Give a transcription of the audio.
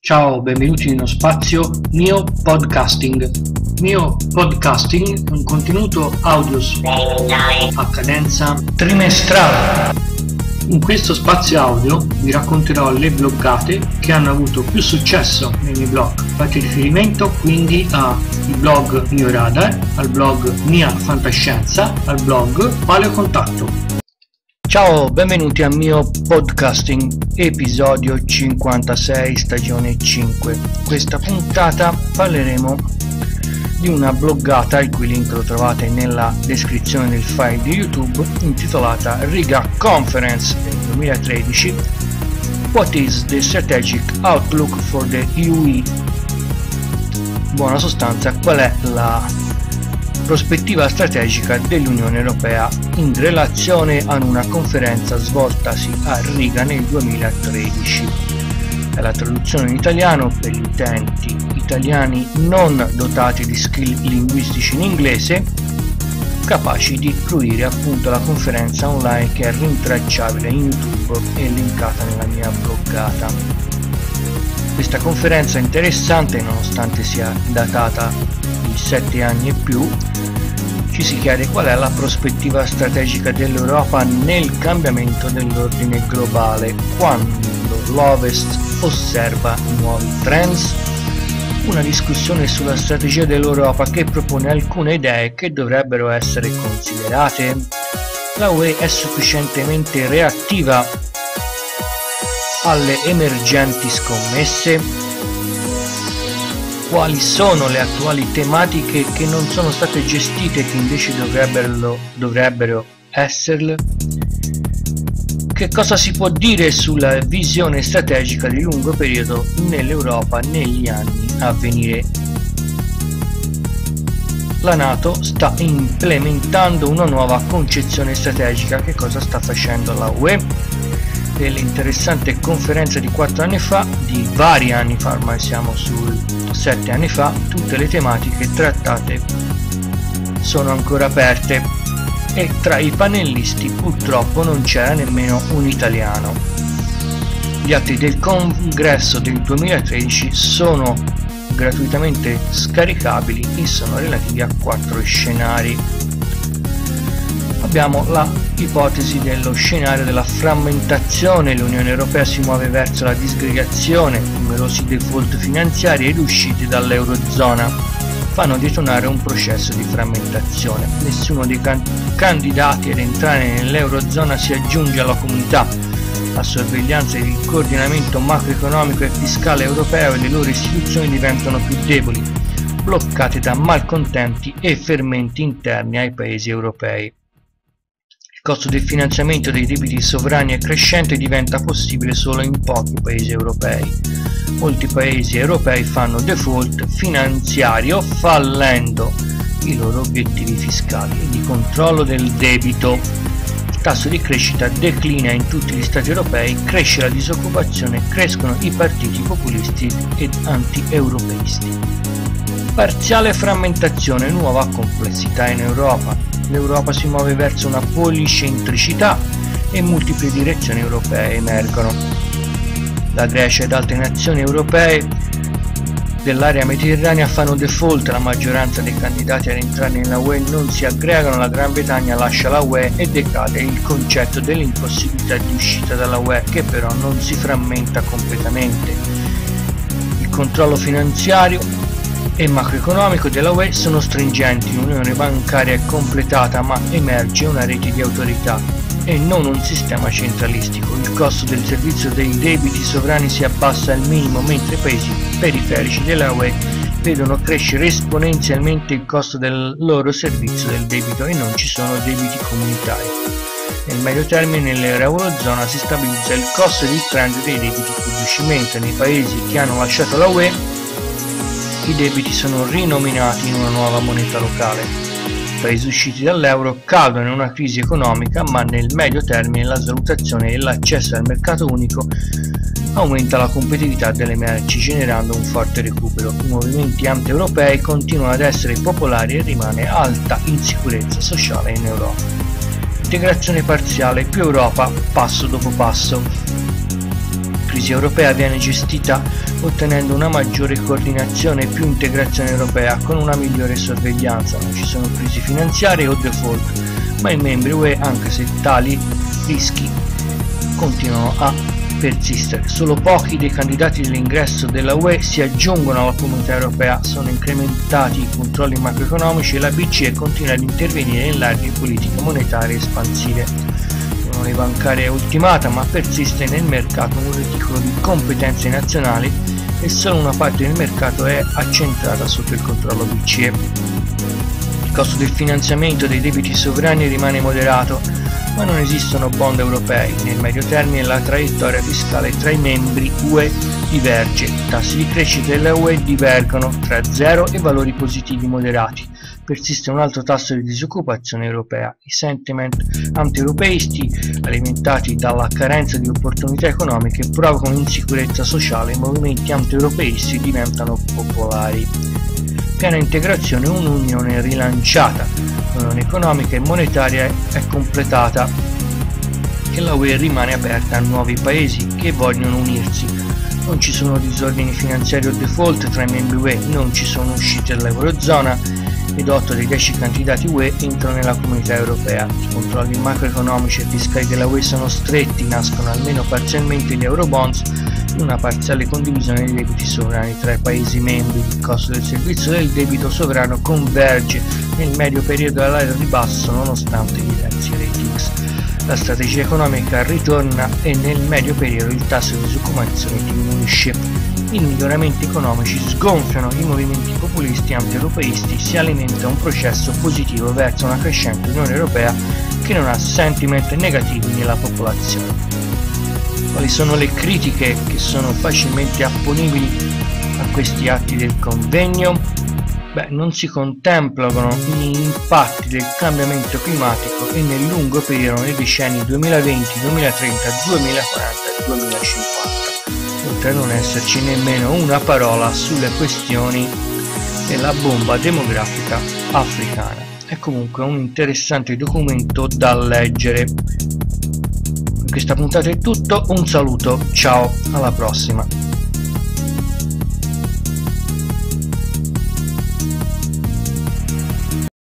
Ciao, benvenuti in uno spazio Mio Podcasting. Mio Podcasting è un contenuto audio a cadenza trimestrale. In questo spazio audio vi racconterò le bloggate che hanno avuto più successo nei miei blog. Fate riferimento quindi al blog Mio Radar, al blog Mia Fantascienza, al blog Paleo Contatto. Ciao, benvenuti a Mio Podcasting, episodio 56, stagione 5. Questa puntata parleremo di una bloggata, il cui link lo trovate nella descrizione del file di YouTube, intitolata Riga Conference del 2013, What is the Strategic Outlook for the UE? In buona sostanza, qual è la prospettiva strategica dell'Unione Europea in relazione ad una conferenza svoltasi a Riga nel 2013. È la traduzione in italiano per gli utenti italiani non dotati di skill linguistici in inglese, capaci di fruire appunto la conferenza online, che è rintracciabile in YouTube e linkata nella mia bloggata. Questa conferenza è interessante nonostante sia datata di 7 anni e più. Ci si chiede qual è la prospettiva strategica dell'Europa nel cambiamento dell'ordine globale, quando l'Ovest osserva nuovi trends. Una discussione sulla strategia dell'Europa che propone alcune idee che dovrebbero essere considerate. La UE è sufficientemente reattiva alle emergenti scommesse? Quali sono le attuali tematiche che non sono state gestite e che invece dovrebbero esserle? Che cosa si può dire sulla visione strategica di lungo periodo nell'Europa negli anni a venire? La NATO sta implementando una nuova concezione strategica. Che cosa sta facendo la UE? Dell'interessante conferenza di 4 anni fa, di vari anni fa, ormai siamo sul 7 anni fa, tutte le tematiche trattate sono ancora aperte e tra i panellisti purtroppo non c'era nemmeno un italiano. Gli atti del congresso del 2013 sono gratuitamente scaricabili e sono relativi a 4 scenari. Abbiamo la ipotesi dello scenario della frammentazione. L'Unione Europea si muove verso la disgregazione, numerosi default finanziari ed uscite dall'Eurozona fanno detonare un processo di frammentazione. Nessuno dei candidati ad entrare nell'Eurozona si aggiunge alla comunità. La sorveglianza ed il coordinamento macroeconomico e fiscale europeo e le loro istituzioni diventano più deboli, bloccate da malcontenti e fermenti interni ai paesi europei. Il costo del finanziamento dei debiti sovrani è crescente e diventa possibile solo in pochi paesi europei. Molti paesi europei fanno default finanziario fallendo i loro obiettivi fiscali e di controllo del debito. Il tasso di crescita declina in tutti gli stati europei, cresce la disoccupazione, crescono i partiti populisti ed anti-europeisti. Parziale frammentazione, nuova complessità in Europa. L'Europa si muove verso una policentricità e multiple direzioni europee emergono. La Grecia ed altre nazioni europee dell'area mediterranea fanno default, la maggioranza dei candidati ad entrare nella UE non si aggregano, la Gran Bretagna lascia la UE e decade il concetto dell'impossibilità di uscita dalla UE, che però non si frammenta completamente. Il controllo finanziario e macroeconomico della UE sono stringenti, l'unione bancaria è completata ma emerge una rete di autorità e non un sistema centralistico. Il costo del servizio dei debiti sovrani si abbassa al minimo, mentre i paesi periferici della UE vedono crescere esponenzialmente il costo del loro servizio del debito e non ci sono debiti comunitari. Nel medio termine nell'Eurozona si stabilizza il costo di trend dei debiti pubblici, mentre nei paesi che hanno lasciato la UE i debiti sono rinominati in una nuova moneta locale. I paesi usciti dall'euro cadono in una crisi economica, ma nel medio termine la svalutazione e l'accesso al mercato unico aumenta la competitività delle merci, generando un forte recupero. I movimenti anti-europei continuano ad essere popolari e rimane alta insicurezza sociale in Europa. Integrazione parziale, più Europa, passo dopo passo. crisi europea viene gestita ottenendo una maggiore coordinazione e più integrazione europea con una migliore sorveglianza. Non ci sono crisi finanziarie o default, ma i membri UE, anche se tali rischi continuano a persistere. Solo pochi dei candidati dell'ingresso della UE si aggiungono alla comunità europea, sono incrementati i controlli macroeconomici e la BCE continua ad intervenire in larghe politiche monetarie espansive. L'unione bancaria è ultimata, ma persiste nel mercato un reticolo di competenze nazionali e solo una parte del mercato è accentrata sotto il controllo BCE. Il costo del finanziamento dei debiti sovrani rimane moderato, ma non esistono bond europei. Nel medio termine la traiettoria fiscale tra i membri UE diverge. I tassi di crescita della UE divergono tra 0 e valori positivi moderati. Persiste un alto tasso di disoccupazione europea. I sentiment anti-europeisti, alimentati dalla carenza di opportunità economiche, provocano insicurezza sociale e i movimenti anti-europeisti diventano popolari. Piena integrazione, un'unione rilanciata. L'unione economica e monetaria è completata e la UE rimane aperta a nuovi paesi che vogliono unirsi. Non ci sono disordini finanziari o default tra i membri UE, non ci sono uscite dall'Eurozona ed 8 dei 10 candidati UE entrano nella comunità europea. I controlli macroeconomici e fiscali della UE sono stretti, nascono almeno parzialmente gli eurobonds e una parziale condivisione dei debiti sovrani tra i Paesi membri. Il costo del servizio del debito sovrano converge nel medio periodo all'area di basso nonostante i diversi ratings. La strategia economica ritorna e nel medio periodo il tasso di disoccupazione diminuisce. I miglioramenti economici sgonfiano i movimenti populisti anti-europeisti, si alimenta un processo positivo verso una crescente Unione Europea che non ha sentiment negativi nella popolazione. Quali sono le critiche che sono facilmente apponibili a questi atti del convegno? Non si contemplano gli impatti del cambiamento climatico e nel lungo periodo nei decenni 2020, 2030, 2040 e 2050. Oltre a non esserci nemmeno una parola sulle questioni della bomba demografica africana. È comunque un interessante documento da leggere. Per questa puntata è tutto, un saluto, ciao, alla prossima.